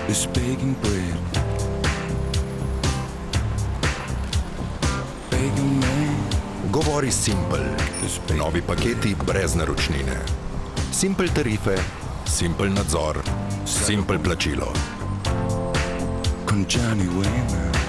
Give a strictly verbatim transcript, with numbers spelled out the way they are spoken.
is baking bread. Baking man Govori Simple. Novi paketi brez naročnine. Simple tarife, Simple nadzor, Simple plačilo. con Johnny Wayman.